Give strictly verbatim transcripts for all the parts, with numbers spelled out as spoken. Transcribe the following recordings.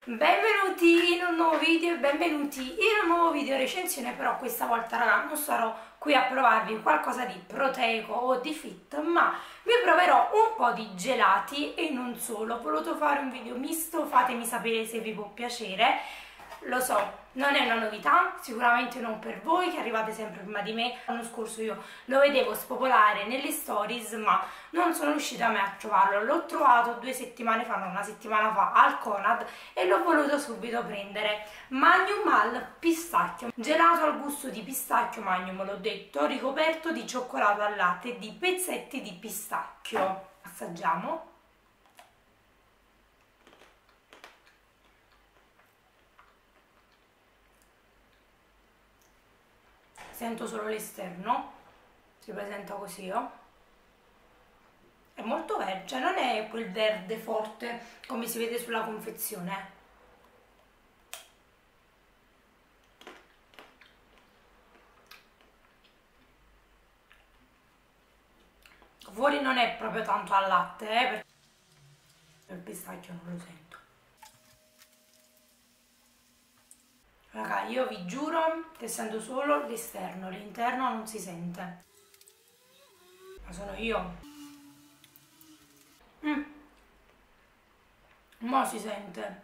Benvenuti in un nuovo video e benvenuti in un nuovo video recensione. Però questa volta raga non sarò qui a provarvi qualcosa di proteico o di fit, ma vi proverò un po' di gelati e non solo. Ho voluto fare un video misto, fatemi sapere se vi può piacere. Lo so, non è una novità, sicuramente non per voi che arrivate sempre prima di me. L'anno scorso io lo vedevo spopolare nelle stories, ma non sono riuscita mai a trovarlo. L'ho trovato due settimane fa, no, una settimana fa al Conad e l'ho voluto subito prendere. Magnum al pistacchio, gelato al gusto di pistacchio Magnum, l'ho detto, ricoperto di cioccolato al latte e di pezzetti di pistacchio. Assaggiamo. Sento solo l'esterno, si presenta così, oh. È molto verde, cioè non è quel verde forte come si vede sulla confezione. Fuori non è proprio tanto al latte, eh, perché il pistacchio non lo sento. Raga, io vi giuro che sento solo l'esterno, l'interno non si sente. Ma sono io. Mm. Ma si sente.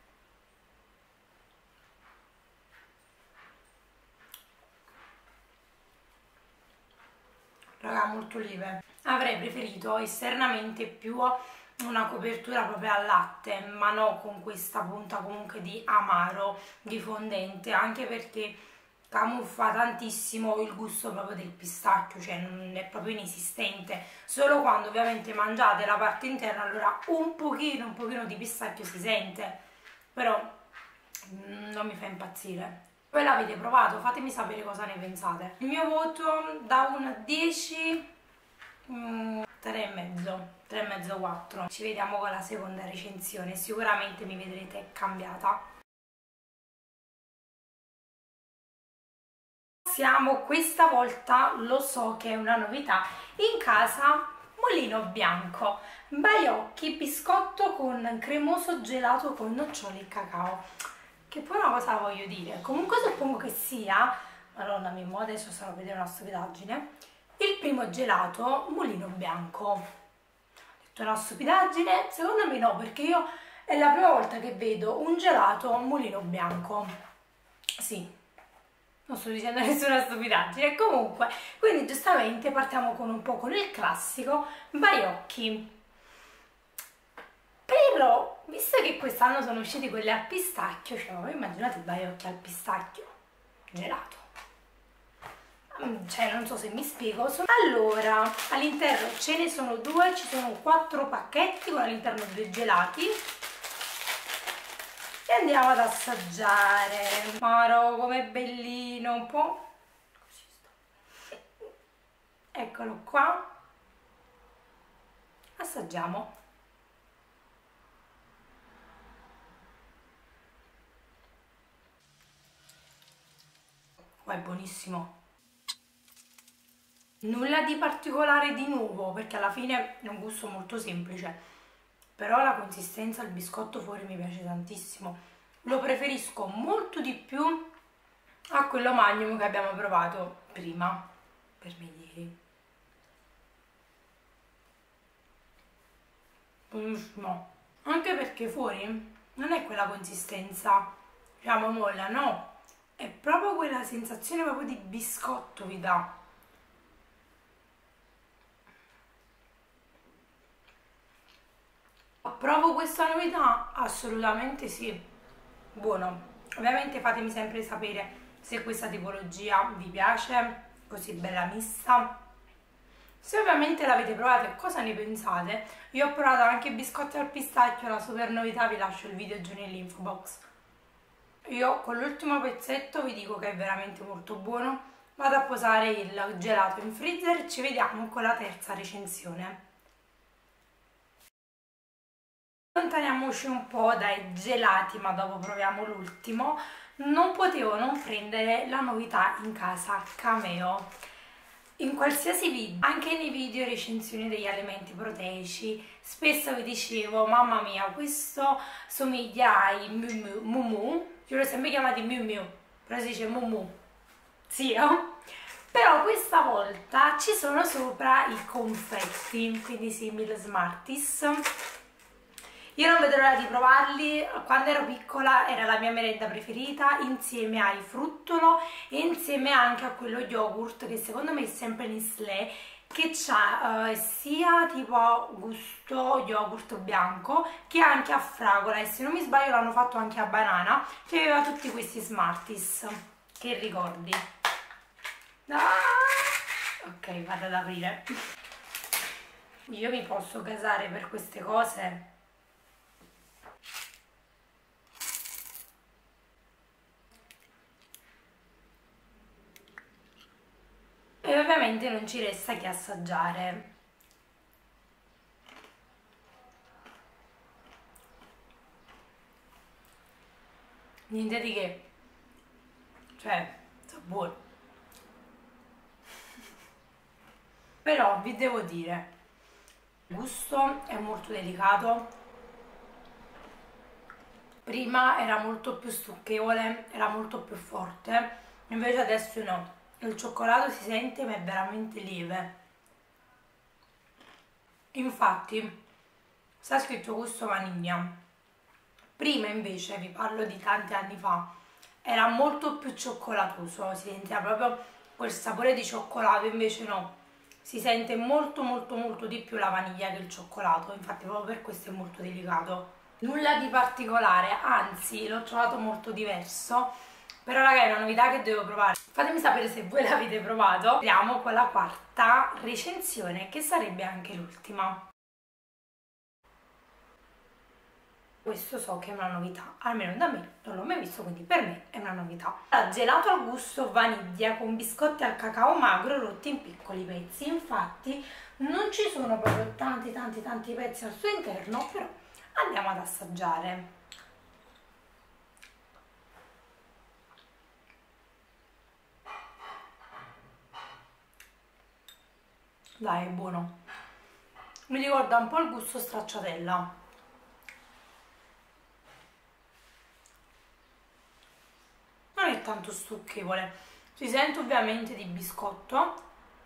Raga, molto lieve. Avrei preferito esternamente più una copertura proprio al latte, ma no con questa punta comunque di amaro, di fondente, anche perché camuffa tantissimo il gusto proprio del pistacchio, cioè non è proprio inesistente. Solo quando ovviamente mangiate la parte interna, allora un pochino, un pochino di pistacchio si sente, però non mi fa impazzire. Voi l'avete provato? Fatemi sapere cosa ne pensate. Il mio voto da uno a dieci, mm, tre e mezzo, tre e mezzo, quattro. Ci vediamo con la seconda recensione, sicuramente mi vedrete cambiata. Siamo questa volta, lo so che è una novità, in casa Mulino Bianco, baiocchi, biscotto con cremoso gelato con nocciole e cacao. Che poi una cosa voglio dire, comunque suppongo che sia, madonna mia, adesso sarò a vedere una stupidaggine, il primo gelato Mulino Bianco. Ho detto una stupidaggine? Secondo me no, perché io è la prima volta che vedo un gelato Mulino Bianco. Sì, non sto dicendo nessuna stupidaggine. Comunque, quindi giustamente partiamo con un po' con il classico baiocchi. Però, visto che quest'anno sono usciti quelli al pistacchio, cioè voi immaginate i baiocchi al pistacchio gelato. Cioè non so se mi spiego. Allora, all'interno ce ne sono due, ci sono quattro pacchetti con all'interno due gelati e andiamo ad assaggiare. Maro, com'è bellino, un po' così sta. Eccolo qua, assaggiamo. È buonissimo, nulla di particolare di nuovo perché alla fine è un gusto molto semplice, però la consistenza del biscotto fuori mi piace tantissimo, lo preferisco molto di più a quello Magnum che abbiamo provato prima per me ieri. Buonissimo, anche perché fuori non è quella consistenza diciamo molla, no, è proprio quella sensazione proprio di biscotto vi dà. Approvo questa novità? Assolutamente sì, buono. Ovviamente fatemi sempre sapere se questa tipologia vi piace, così bella mista. Se ovviamente l'avete provata e cosa ne pensate. Io ho provato anche i biscotti al pistacchio, la super novità, vi lascio il video giù nell'info box. Io con l'ultimo pezzetto vi dico che è veramente molto buono. Vado a posare il gelato in freezer e ci vediamo con la terza recensione. Allontaniamoci un po' dai gelati, ma dopo proviamo l'ultimo. Non potevo non prendere la novità in casa Cameo. In qualsiasi video, anche nei video recensioni degli alimenti proteici, spesso vi dicevo, mamma mia, questo somiglia ai Miu Miu, Mumu, io l'ho sempre chiamati Miu Miu, però si dice Mumu, sì, no? Però questa volta ci sono sopra i confetti, quindi simili Smarties. Io non vedo l'ora di provarli, quando ero piccola era la mia merenda preferita insieme ai fruttolo e insieme anche a quello yogurt che secondo me è sempre Nestlé, che ha uh, sia tipo gusto yogurt bianco che anche a fragola, e se non mi sbaglio l'hanno fatto anche a banana, che aveva tutti questi Smarties, che ricordi. Ah! Ok, vado ad aprire. Io mi posso casare per queste cose. E ovviamente non ci resta che assaggiare. Niente di che, cioè, sono buoni. Però vi devo dire, il gusto è molto delicato. Prima era molto più stucchevole, era molto più forte, invece adesso no. Il cioccolato si sente ma è veramente lieve. Infatti sta scritto gusto vaniglia. Prima invece, vi parlo di tanti anni fa, era molto più cioccolatoso, si sentiva proprio quel sapore di cioccolato, invece no, si sente molto molto molto di più la vaniglia che il cioccolato, infatti proprio per questo è molto delicato. Nulla di particolare, anzi l'ho trovato molto diverso. Però raga, è una novità che devo provare. Fatemi sapere se voi l'avete provato. Andiamo con la quarta recensione, che sarebbe anche l'ultima. Questo so che è una novità, almeno da me non l'ho mai visto, quindi per me è una novità. Gelato al gusto vaniglia con biscotti al cacao magro rotti in piccoli pezzi. Infatti non ci sono proprio tanti tanti tanti pezzi al suo interno, però andiamo ad assaggiare. Dai, è buono. Mi ricorda un po' il gusto stracciatella. Non è tanto stucchevole. Si sente ovviamente di biscotto.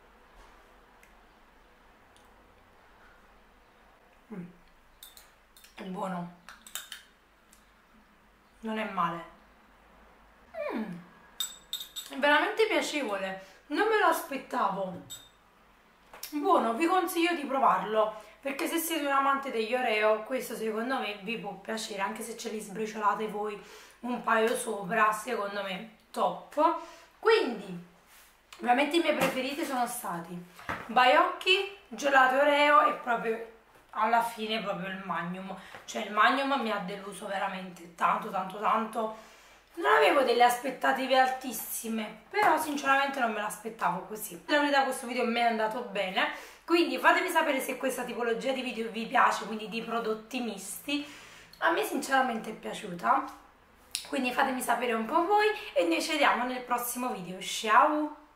Mm. È buono. Non è male. Mm. È veramente piacevole. Non me lo aspettavo. Buono, vi consiglio di provarlo, perché se siete un amante degli Oreo questo secondo me vi può piacere, anche se ce li sbriciolate voi un paio sopra, secondo me top. Quindi ovviamente i miei preferiti sono stati Baiocchi, gelato Oreo e proprio alla fine proprio il Magnum. Cioè il Magnum mi ha deluso veramente tanto tanto tanto. Non avevo delle aspettative altissime, però sinceramente non me l'aspettavo così. La verità, questo video mi è andato bene, quindi fatemi sapere se questa tipologia di video vi piace, quindi di prodotti misti. A me sinceramente è piaciuta, quindi fatemi sapere un po' voi e noi ci vediamo nel prossimo video. Ciao!